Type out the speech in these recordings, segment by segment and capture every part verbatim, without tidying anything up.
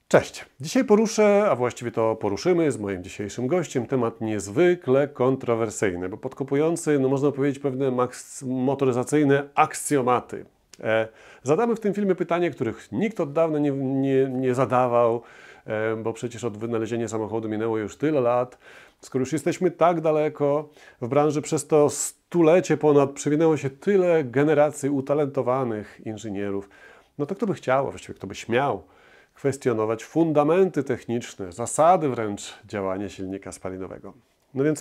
Cześć! Dzisiaj poruszę, a właściwie to poruszymy z moim dzisiejszym gościem temat niezwykle kontrowersyjny, bo podkopujący, no można powiedzieć, pewne motoryzacyjne aksjomaty. E, zadamy w tym filmie pytanie, których nikt od dawna nie, nie, nie zadawał, e, bo przecież od wynalezienia samochodu minęło już tyle lat. Skoro już jesteśmy tak daleko w branży, przez to stulecie ponad przewinęło się tyle generacji utalentowanych inżynierów, no to kto by chciał, a właściwie kto by śmiał kwestionować fundamenty techniczne, zasady wręcz działania silnika spalinowego. No więc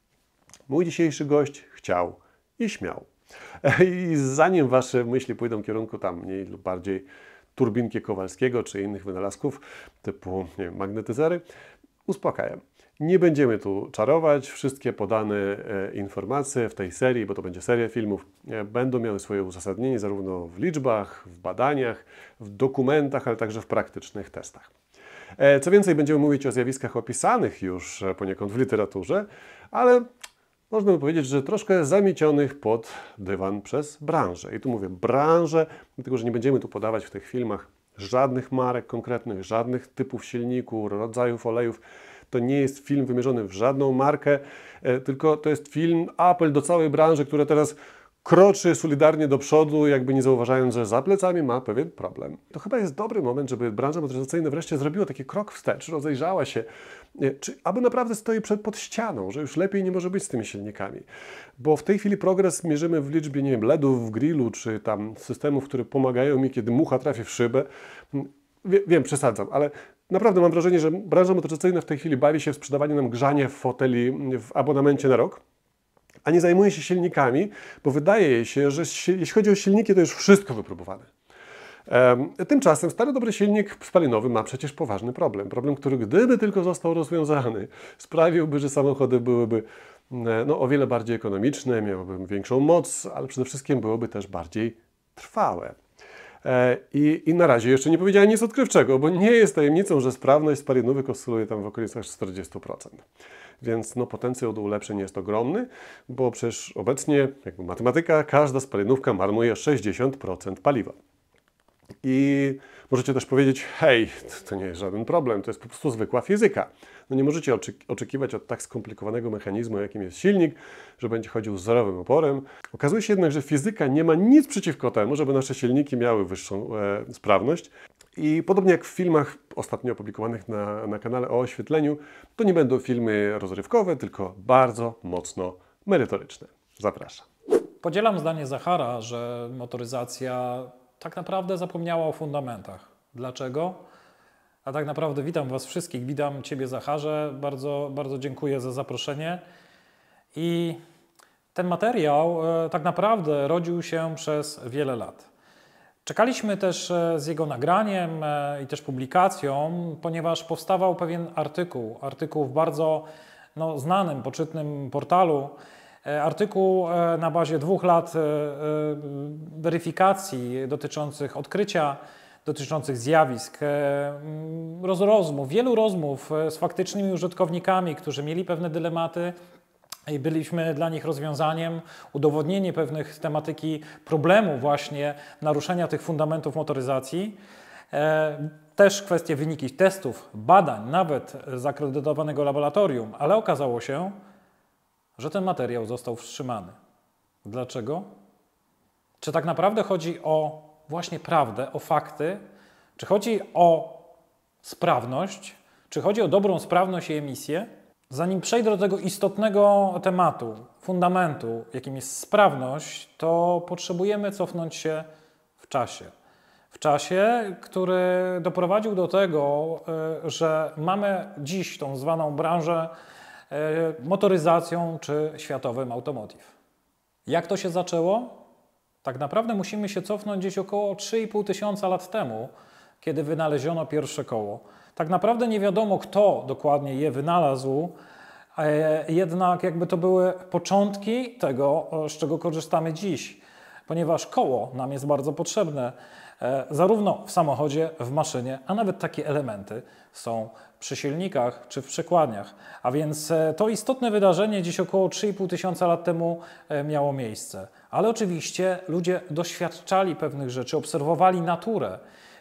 mój dzisiejszy gość chciał i śmiał. I zanim wasze myśli pójdą w kierunku tam mniej lub bardziej turbinki Kowalskiego czy innych wynalazków typu nie wiem, magnetyzery, uspokajam. Nie będziemy tu czarować. Wszystkie podane e, informacje w tej serii, bo to będzie seria filmów, e, będą miały swoje uzasadnienie zarówno w liczbach, w badaniach, w dokumentach, ale także w praktycznych testach. E, co więcej, będziemy mówić o zjawiskach opisanych już e, poniekąd w literaturze, ale można by powiedzieć, że troszkę zamiecionych pod dywan przez branżę. I tu mówię branżę, dlatego że nie będziemy tu podawać w tych filmach żadnych marek konkretnych, żadnych typów silników, rodzajów olejów. To nie jest film wymierzony w żadną markę, tylko to jest film, apel do całej branży, która teraz kroczy solidarnie do przodu, jakby nie zauważając, że za plecami ma pewien problem. To chyba jest dobry moment, żeby branża motoryzacyjna wreszcie zrobiła taki krok wstecz, rozejrzała się, czy aby naprawdę stoi przed pod ścianą, że już lepiej nie może być z tymi silnikami. Bo w tej chwili progres mierzymy w liczbie, nie wiem, ledów w grillu, czy tam systemów, które pomagają mi, kiedy mucha trafi w szybę. Wie, wiem, przesadzam, ale naprawdę mam wrażenie, że branża motoryzacyjna w tej chwili bawi się w sprzedawanie nam grzanie w foteli w abonamencie na rok, a nie zajmuje się silnikami, bo wydaje jej się, że jeśli chodzi o silniki, to już wszystko wypróbowane. E, tymczasem stary dobry silnik spalinowy ma przecież poważny problem. Problem, który gdyby tylko został rozwiązany, sprawiłby, że samochody byłyby no, o wiele bardziej ekonomiczne, miałyby większą moc, ale przede wszystkim byłyby też bardziej trwałe. I, I na razie jeszcze nie powiedziałem nic odkrywczego, bo nie jest tajemnicą, że sprawność spalinowych oscyluje tam w okolicach czterdziestu procent. Więc no, potencjał do ulepszeń jest ogromny, bo przecież obecnie, jakby matematyka, każda spalinówka marnuje sześćdziesiąt procent paliwa. I możecie też powiedzieć, hej, to nie jest żaden problem, to jest po prostu zwykła fizyka. No nie możecie oczekiwać od tak skomplikowanego mechanizmu, jakim jest silnik, że będzie chodził z zerowym oporem. Okazuje się jednak, że fizyka nie ma nic przeciwko temu, żeby nasze silniki miały wyższą e, sprawność. I podobnie jak w filmach ostatnio opublikowanych na, na kanale o oświetleniu, to nie będą filmy rozrywkowe, tylko bardzo mocno merytoryczne. Zapraszam. Podzielam zdanie Zachara, że motoryzacja tak naprawdę zapomniała o fundamentach. Dlaczego? A tak naprawdę witam Was wszystkich, witam Ciebie Zacharze, bardzo, bardzo dziękuję za zaproszenie. I ten materiał e, tak naprawdę rodził się przez wiele lat. Czekaliśmy też e, z jego nagraniem e, i też publikacją, ponieważ powstawał pewien artykuł, artykuł w bardzo no, znanym, poczytnym portalu, e, artykuł e, na bazie dwóch lat e, e, weryfikacji dotyczących odkrycia, dotyczących zjawisk, roz, rozmów, wielu rozmów z faktycznymi użytkownikami, którzy mieli pewne dylematy i byliśmy dla nich rozwiązaniem, udowodnienie pewnych tematyki problemu właśnie naruszenia tych fundamentów motoryzacji. Też kwestie wyniki testów, badań, nawet zakredytowanego laboratorium, ale okazało się, że ten materiał został wstrzymany. Dlaczego? Czy tak naprawdę chodzi o właśnie prawdę, o fakty, czy chodzi o sprawność, czy chodzi o dobrą sprawność i emisję? Zanim przejdę do tego istotnego tematu, fundamentu, jakim jest sprawność, to potrzebujemy cofnąć się w czasie. W czasie, który doprowadził do tego, że mamy dziś tą zwaną branżę motoryzacją czy światowym automotive. Jak to się zaczęło? Tak naprawdę musimy się cofnąć gdzieś około trzy i pół tysiąca lat temu, kiedy wynaleziono pierwsze koło. Tak naprawdę nie wiadomo, kto dokładnie je wynalazł, jednak jakby to były początki tego, z czego korzystamy dziś, ponieważ koło nam jest bardzo potrzebne, zarówno w samochodzie, w maszynie, a nawet takie elementy są przy silnikach czy w przekładniach. A więc to istotne wydarzenie dziś około trzy i pół tysiąca lat temu miało miejsce. Ale oczywiście ludzie doświadczali pewnych rzeczy, obserwowali naturę.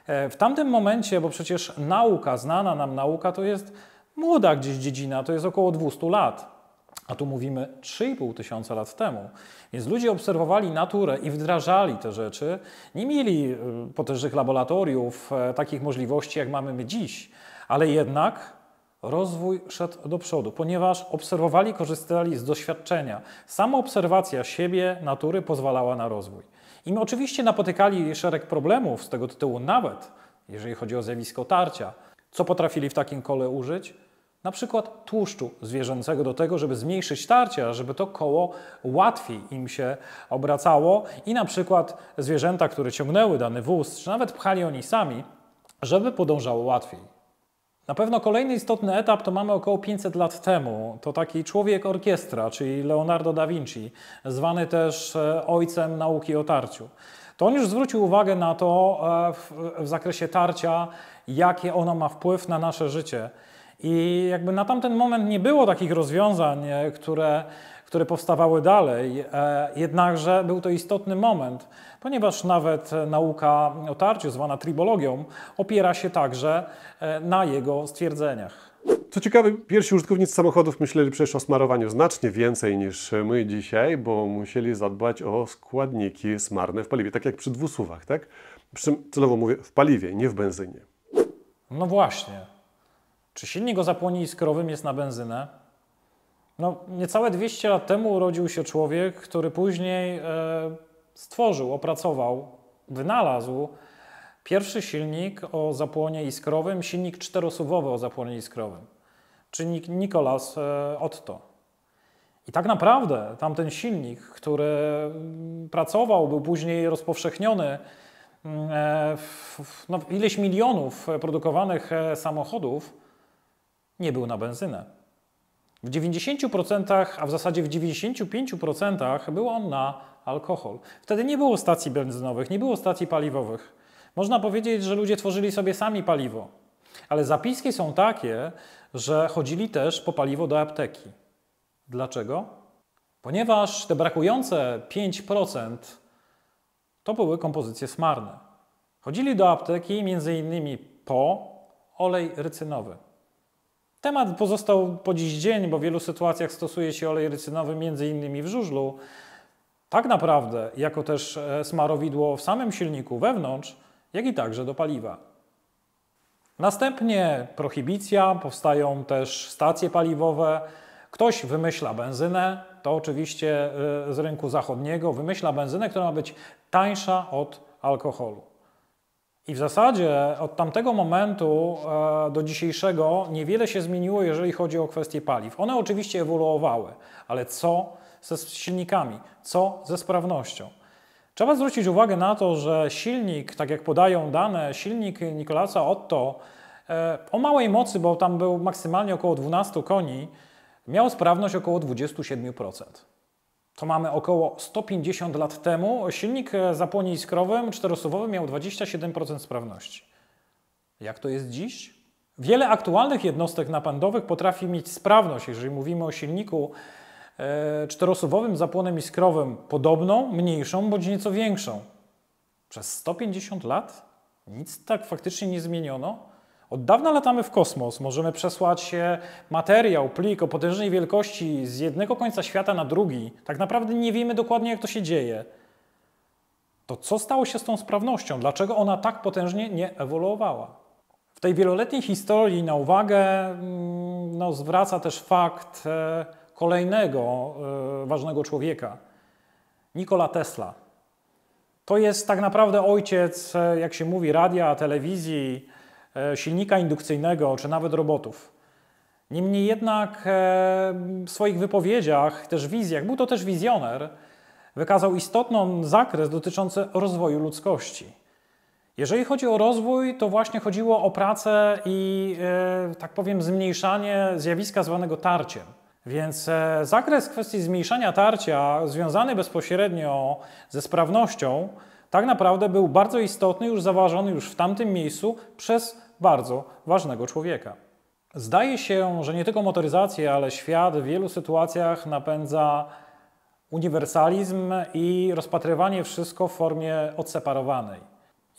W tamtym momencie, bo przecież nauka, znana nam nauka, to jest młoda gdzieś dziedzina, to jest około dwieście lat. A tu mówimy trzy i pół tysiąca lat temu. Więc ludzie obserwowali naturę i wdrażali te rzeczy. Nie mieli potężnych laboratoriów, takich możliwości, jak mamy my dziś. Ale jednak rozwój szedł do przodu, ponieważ obserwowali, korzystali z doświadczenia. Sama obserwacja siebie, natury pozwalała na rozwój. I my oczywiście napotykali szereg problemów z tego tytułu, nawet jeżeli chodzi o zjawisko tarcia. Co potrafili w takim kole użyć? Na przykład tłuszczu zwierzęcego do tego, żeby zmniejszyć tarcia, żeby to koło łatwiej im się obracało i na przykład zwierzęta, które ciągnęły dany wóz, czy nawet pchali oni sami, żeby podążało łatwiej. Na pewno kolejny istotny etap to mamy około pięćset lat temu. To taki człowiek orkiestra, czyli Leonardo da Vinci, zwany też ojcem nauki o tarciu. To on już zwrócił uwagę na to w, w zakresie tarcia, jakie ono ma wpływ na nasze życie. I jakby na tamten moment nie było takich rozwiązań, które, które powstawały dalej, jednakże był to istotny moment, ponieważ nawet nauka o tarciu, zwana tribologią, opiera się także na jego stwierdzeniach. Co ciekawe, pierwsi użytkownicy samochodów myśleli przecież o smarowaniu znacznie więcej niż my dzisiaj, bo musieli zadbać o składniki smarne w paliwie, tak jak przy dwusuwach, tak? Przy czym celowo mówię w paliwie, nie w benzynie. No właśnie. Czy silnik o zapłonie iskrowym jest na benzynę? No, niecałe dwieście lat temu urodził się człowiek, który później e, stworzył, opracował, wynalazł pierwszy silnik o zapłonie iskrowym, silnik czterosuwowy o zapłonie iskrowym, czyli Nicolas e, Otto. I tak naprawdę tamten silnik, który pracował, był później rozpowszechniony e, w, no, ileś milionów produkowanych samochodów, nie był na benzynę. W dziewięćdziesięciu procentach, a w zasadzie w dziewięćdziesięciu pięciu procentach był on na alkohol. Wtedy nie było stacji benzynowych, nie było stacji paliwowych. Można powiedzieć, że ludzie tworzyli sobie sami paliwo. Ale zapiski są takie, że chodzili też po paliwo do apteki. Dlaczego? Ponieważ te brakujące pięć procent to były kompozycje smarne. Chodzili do apteki między innymi po olej rycynowy. Temat pozostał po dziś dzień, bo w wielu sytuacjach stosuje się olej rycynowy między innymi w żużlu. Tak naprawdę jako też smarowidło w samym silniku wewnątrz, jak i także do paliwa. Następnie prohibicja, powstają też stacje paliwowe. Ktoś wymyśla benzynę, to oczywiście z rynku zachodniego, wymyśla benzynę, która ma być tańsza od alkoholu. I w zasadzie od tamtego momentu do dzisiejszego niewiele się zmieniło, jeżeli chodzi o kwestie paliw. One oczywiście ewoluowały, ale co ze silnikami, co ze sprawnością? Trzeba zwrócić uwagę na to, że silnik, tak jak podają dane, silnik Nicolasa Otto o małej mocy, bo tam był maksymalnie około dwunastu koni, miał sprawność około dwudziestu siedmiu procent. To mamy około sto pięćdziesiąt lat temu. Silnik zapłonie iskrowym czterosuwowy miał dwadzieścia siedem procent sprawności. Jak to jest dziś? Wiele aktualnych jednostek napędowych potrafi mieć sprawność, jeżeli mówimy o silniku e, czterosuwowym zapłonem iskrowym, podobną, mniejszą bądź nieco większą. Przez sto pięćdziesiąt lat nic tak faktycznie nie zmieniono. Od dawna latamy w kosmos, możemy przesłać materiał, plik o potężnej wielkości z jednego końca świata na drugi. Tak naprawdę nie wiemy dokładnie, jak to się dzieje. To co stało się z tą sprawnością? Dlaczego ona tak potężnie nie ewoluowała? W tej wieloletniej historii na uwagę no, zwraca też fakt kolejnego ważnego człowieka, Nikola Tesla. To jest tak naprawdę ojciec, jak się mówi, radia, telewizji, silnika indukcyjnego, czy nawet robotów. Niemniej jednak w swoich wypowiedziach, też wizjach, był to też wizjoner, wykazał istotny zakres dotyczący rozwoju ludzkości. Jeżeli chodzi o rozwój, to właśnie chodziło o pracę i, tak powiem, zmniejszanie zjawiska zwanego tarciem. Więc zakres kwestii zmniejszania tarcia, związany bezpośrednio ze sprawnością, tak naprawdę był bardzo istotny, już zauważony już w tamtym miejscu przez bardzo ważnego człowieka. Zdaje się, że nie tylko motoryzacja, ale świat w wielu sytuacjach napędza uniwersalizm i rozpatrywanie wszystko w formie odseparowanej.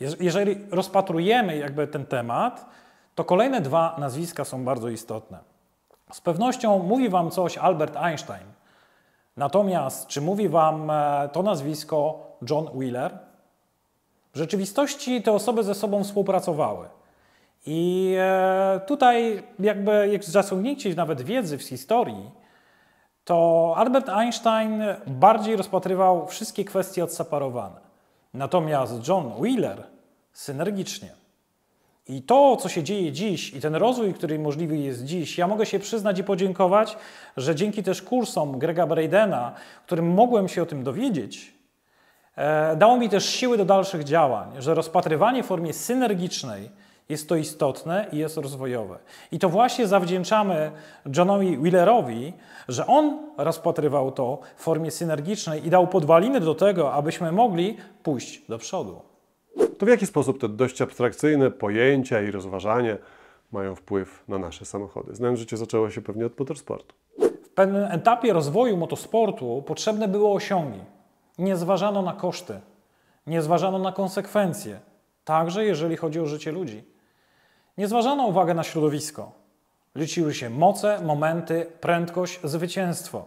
Jeżeli rozpatrujemy jakby ten temat, to kolejne dwa nazwiska są bardzo istotne. Z pewnością mówi Wam coś Albert Einstein. Natomiast czy mówi Wam to nazwisko John Wheeler? W rzeczywistości te osoby ze sobą współpracowały. I tutaj jakby jak zasięgnięcie nawet wiedzy z historii, to Albert Einstein bardziej rozpatrywał wszystkie kwestie odseparowane. Natomiast John Wheeler synergicznie. I to, co się dzieje dziś i ten rozwój, który możliwy jest dziś, ja mogę się przyznać i podziękować, że dzięki też kursom Grega Bradena, którym mogłem się o tym dowiedzieć, e, dało mi też siły do dalszych działań, że rozpatrywanie w formie synergicznej jest to istotne i jest rozwojowe. I to właśnie zawdzięczamy Johnowi Wheelerowi, że on rozpatrywał to w formie synergicznej i dał podwaliny do tego, abyśmy mogli pójść do przodu. To w jaki sposób te dość abstrakcyjne pojęcia i rozważania mają wpływ na nasze samochody? Znam, życie zaczęło się pewnie od motorsportu. W pewnym etapie rozwoju motosportu potrzebne były osiągi. Nie zważano na koszty, nie zważano na konsekwencje, także jeżeli chodzi o życie ludzi. Nie zważano uwagę na środowisko. Liczyły się moce, momenty, prędkość, zwycięstwo.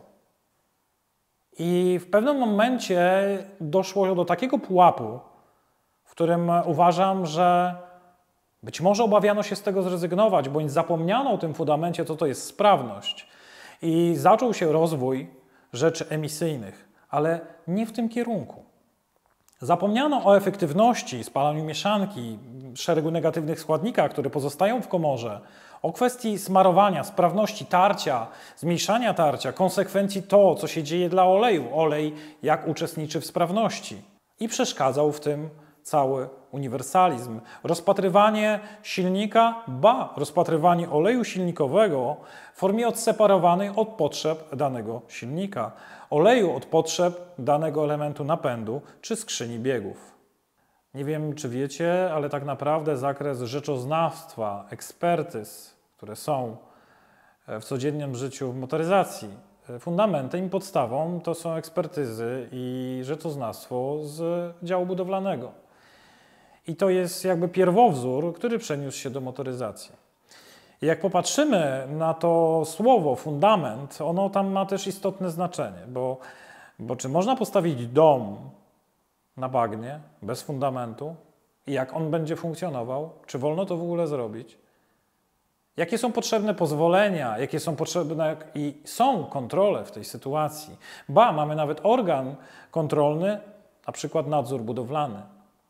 I w pewnym momencie doszło do takiego pułapu, w którym uważam, że być może obawiano się z tego zrezygnować, bądź zapomniano o tym fundamencie, co to jest sprawność. I zaczął się rozwój rzeczy emisyjnych, ale nie w tym kierunku. Zapomniano o efektywności, spalaniu mieszanki, szeregu negatywnych składnikach, które pozostają w komorze, o kwestii smarowania, sprawności tarcia, zmniejszania tarcia, konsekwencji to, co się dzieje dla oleju. Olej jak uczestniczy w sprawności. I przeszkadzał w tym cały uniwersalizm. Rozpatrywanie silnika, ba, rozpatrywanie oleju silnikowego w formie odseparowanej od potrzeb danego silnika. Oleju od potrzeb danego elementu napędu czy skrzyni biegów. Nie wiem, czy wiecie, ale tak naprawdę zakres rzeczoznawstwa, ekspertyz, które są w codziennym życiu w motoryzacji, fundamentem i podstawą to są ekspertyzy i rzeczoznawstwo z działu budowlanego. I to jest jakby pierwowzór, który przeniósł się do motoryzacji. I jak popatrzymy na to słowo fundament, ono tam ma też istotne znaczenie, bo, bo czy można postawić dom na bagnie bez fundamentu i jak on będzie funkcjonował, czy wolno to w ogóle zrobić? Jakie są potrzebne pozwolenia, jakie są potrzebne i są kontrole w tej sytuacji? Ba, mamy nawet organ kontrolny, na przykład nadzór budowlany.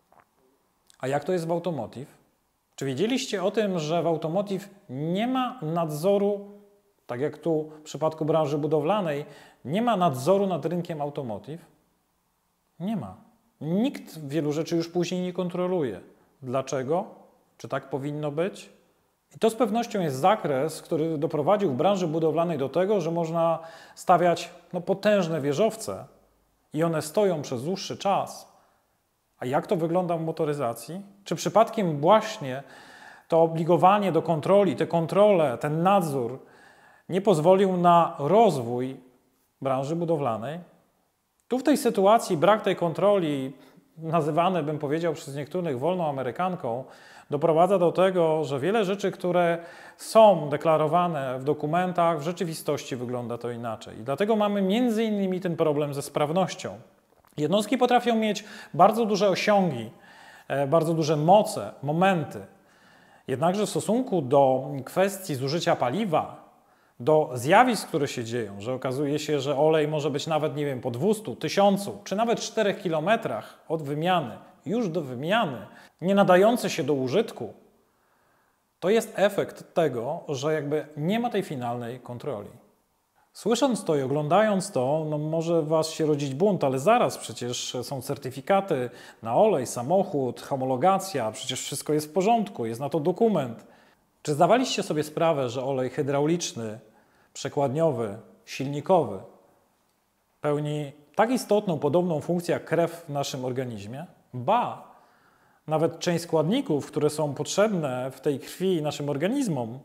A jak to jest w automotive? Czy wiedzieliście o tym, że w automotive nie ma nadzoru, tak jak tu w przypadku branży budowlanej, nie ma nadzoru nad rynkiem automotive? Nie ma. Nikt wielu rzeczy już później nie kontroluje. Dlaczego? Czy tak powinno być? I to z pewnością jest zakres, który doprowadził w branży budowlanej do tego, że można stawiać no, potężne wieżowce i one stoją przez dłuższy czas. A jak to wygląda w motoryzacji? Czy przypadkiem właśnie to obligowanie do kontroli, te kontrole, ten nadzór nie pozwolił na rozwój branży budowlanej? Tu w tej sytuacji brak tej kontroli, nazywany bym powiedział przez niektórych wolną amerykanką, doprowadza do tego, że wiele rzeczy, które są deklarowane w dokumentach, w rzeczywistości wygląda to inaczej. I dlatego mamy między innymi ten problem ze sprawnością. Jednostki potrafią mieć bardzo duże osiągi, bardzo duże moce, momenty. Jednakże w stosunku do kwestii zużycia paliwa, do zjawisk, które się dzieją, że okazuje się, że olej może być nawet, nie wiem, po dwustu, tysiącu, czy nawet czterech kilometrach od wymiany, już do wymiany, nie nadający się do użytku, to jest efekt tego, że jakby nie ma tej finalnej kontroli. Słysząc to i oglądając to, no może was się rodzić bunt, ale zaraz przecież są certyfikaty na olej, samochód, homologacja, przecież wszystko jest w porządku, jest na to dokument. Czy zdawaliście sobie sprawę, że olej hydrauliczny, przekładniowy, silnikowy pełni tak istotną, podobną funkcję jak krew w naszym organizmie? Ba, nawet część składników, które są potrzebne w tej krwi naszym organizmom,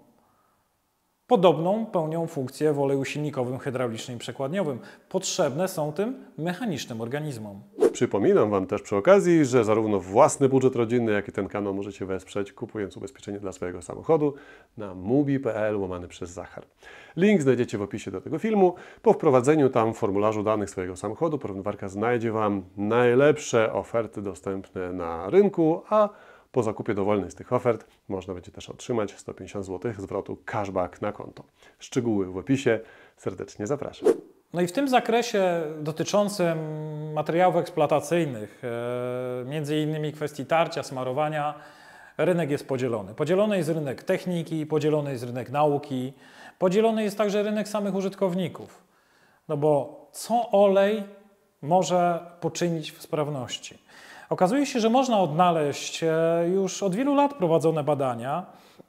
podobną pełnią funkcję w oleju silnikowym, hydraulicznym i przekładniowym. Potrzebne są tym mechanicznym organizmom. Przypominam Wam też przy okazji, że zarówno własny budżet rodzinny, jak i ten kanał możecie wesprzeć, kupując ubezpieczenie dla swojego samochodu na mubi kropka p l łamany przez Zachar. Link znajdziecie w opisie do tego filmu. Po wprowadzeniu tam formularzu danych swojego samochodu porównywarka znajdzie Wam najlepsze oferty dostępne na rynku, a po zakupie dowolnej z tych ofert można będzie też otrzymać sto pięćdziesiąt złotych zwrotu cashback na konto. Szczegóły w opisie. Serdecznie zapraszam. No i w tym zakresie dotyczącym materiałów eksploatacyjnych, e, między innymi kwestii tarcia, smarowania, rynek jest podzielony. Podzielony jest rynek techniki, podzielony jest rynek nauki, podzielony jest także rynek samych użytkowników. No bo co olej może poczynić w sprawności? Okazuje się, że można odnaleźć już od wielu lat prowadzone badania,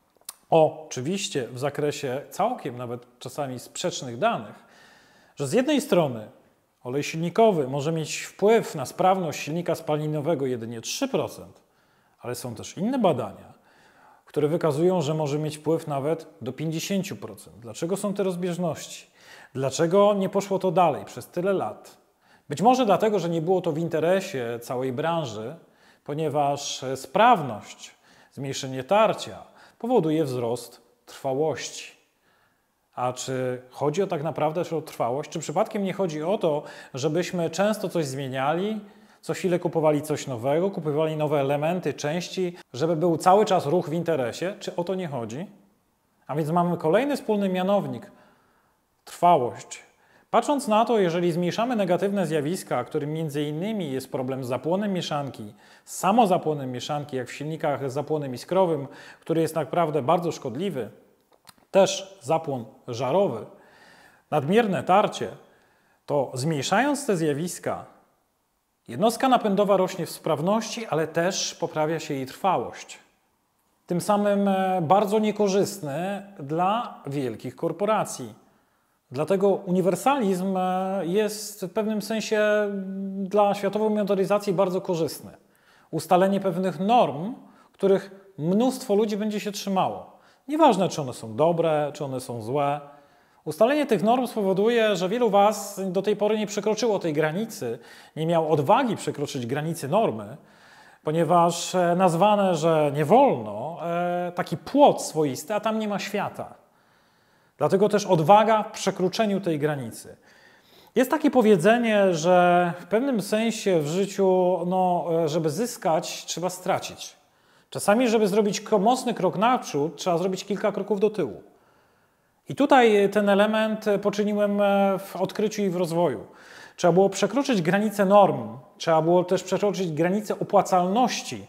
oczywiście w zakresie całkiem nawet czasami sprzecznych danych, że z jednej strony olej silnikowy może mieć wpływ na sprawność silnika spalinowego jedynie trzy procent, ale są też inne badania, które wykazują, że może mieć wpływ nawet do pięćdziesiąt procent. Dlaczego są te rozbieżności? Dlaczego nie poszło to dalej przez tyle lat? Być może dlatego, że nie było to w interesie całej branży, ponieważ sprawność, zmniejszenie tarcia powoduje wzrost trwałości. A czy chodzi o tak naprawdę o trwałość? Czy przypadkiem nie chodzi o to, żebyśmy często coś zmieniali, co chwilę kupowali coś nowego, kupowali nowe elementy, części, żeby był cały czas ruch w interesie? Czy o to nie chodzi? A więc mamy kolejny wspólny mianownik – trwałość. Patrząc na to, jeżeli zmniejszamy negatywne zjawiska, którym między innymi jest problem z zapłonem mieszanki, z samozapłonem mieszanki, jak w silnikach z zapłonem iskrowym, który jest naprawdę bardzo szkodliwy, też zapłon żarowy, nadmierne tarcie, to zmniejszając te zjawiska, jednostka napędowa rośnie w sprawności, ale też poprawia się jej trwałość. Tym samym bardzo niekorzystny dla wielkich korporacji. Dlatego uniwersalizm jest w pewnym sensie dla światowej motoryzacji bardzo korzystny. Ustalenie pewnych norm, których mnóstwo ludzi będzie się trzymało. Nieważne, czy one są dobre, czy one są złe. Ustalenie tych norm spowoduje, że wielu Was do tej pory nie przekroczyło tej granicy, nie miał odwagi przekroczyć granicy normy, ponieważ nazwane, że nie wolno, taki płot swoisty, a tam nie ma świata. Dlatego też odwaga w przekroczeniu tej granicy. Jest takie powiedzenie, że w pewnym sensie w życiu, no, żeby zyskać, trzeba stracić. Czasami, żeby zrobić mocny krok naprzód, trzeba zrobić kilka kroków do tyłu. I tutaj ten element poczyniłem w odkryciu i w rozwoju. Trzeba było przekroczyć granicę norm, trzeba było też przekroczyć granicę opłacalności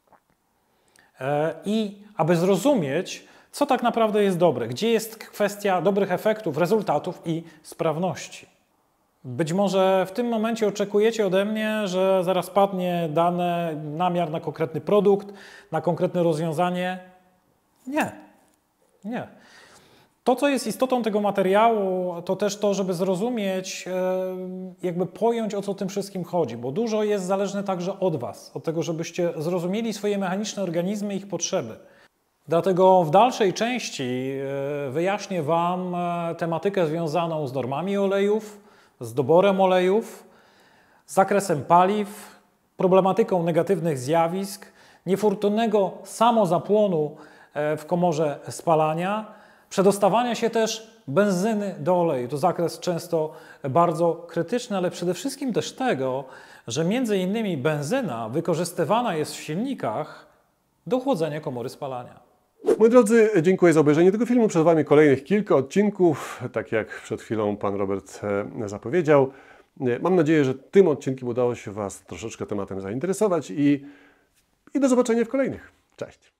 i aby zrozumieć, co tak naprawdę jest dobre, gdzie jest kwestia dobrych efektów, rezultatów i sprawności. Być może w tym momencie oczekujecie ode mnie, że zaraz padnie dany namiar na konkretny produkt, na konkretne rozwiązanie. Nie, nie. To, co jest istotą tego materiału, to też to, żeby zrozumieć, jakby pojąć, o co tym wszystkim chodzi, bo dużo jest zależne także od Was, od tego, żebyście zrozumieli swoje mechaniczne organizmy i ich potrzeby. Dlatego w dalszej części wyjaśnię Wam tematykę związaną z normami olejów, z doborem olejów, z zakresem paliw, problematyką negatywnych zjawisk, niefortunnego samozapłonu w komorze spalania, przedostawania się też benzyny do oleju. To zakres często bardzo krytyczny, ale przede wszystkim też tego, że między innymi benzyna wykorzystywana jest w silnikach do chłodzenia komory spalania. Moi drodzy, dziękuję za obejrzenie tego filmu. Przed Wami kolejnych kilka odcinków, tak jak przed chwilą Pan Robert zapowiedział. Mam nadzieję, że tym odcinkiem udało się Was troszeczkę tematem zainteresować i, i do zobaczenia w kolejnych. Cześć!